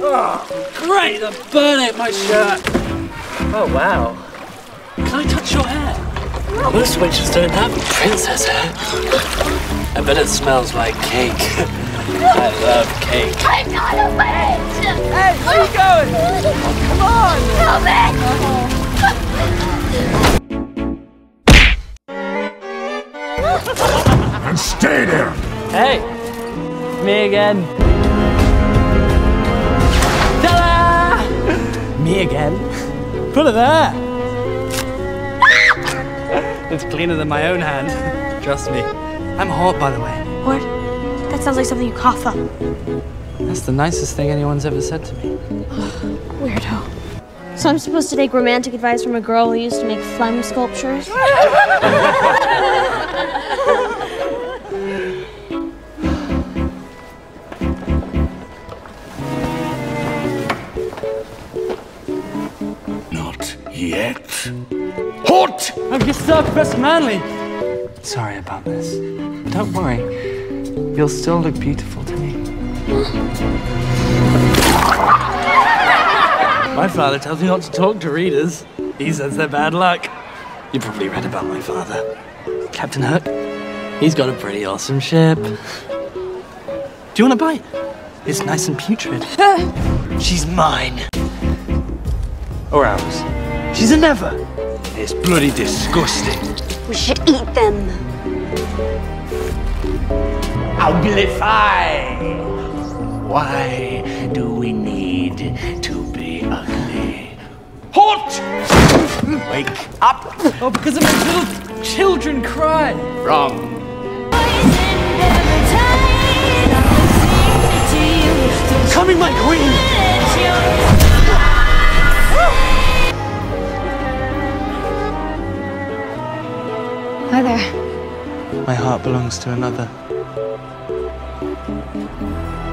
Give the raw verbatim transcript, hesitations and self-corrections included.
Oh, great! The burn ate my shirt. Oh, wow. Can I touch your hair? Most witches don't have princess hair. I bet it smells like cake. I love cake. I'm not a witch! Hey, where are you going? Come on! Help me! And stay there! Hey, me again. Ta-da! Me again? Put it there. It's cleaner than my own hand. Trust me. I'm Hort, by the way. Hort? That sounds like something you cough up. That's the nicest thing anyone's ever said to me. Weirdo. So I'm supposed to take romantic advice from a girl who used to make phlegm sculptures? Not yet. Hort! Oh, you're so Professor Manley. Sorry about this. Don't worry. You'll still look beautiful to me. My father tells me not to talk to readers. He says they're bad luck. You probably read about my father. Captain Hort. He's got a pretty awesome ship. Do you want a bite? It's nice and putrid. She's mine. Or ours. She's a never. It's bloody disgusting. We should eat them. Uglify! Why do we need to be ugly? Hort! Wake up! Oh, because it makes little children cry. Wrong. Coming, my queen! Hi there. My heart belongs to another.